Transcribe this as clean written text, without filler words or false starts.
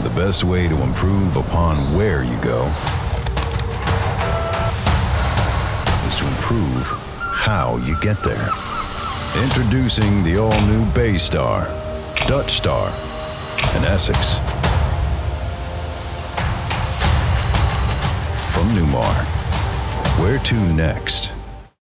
The best way to improve upon where you go is to improve how you get there. Introducing the all-new Bay Star, Dutch Star, and Essex. From Newmar, where to next?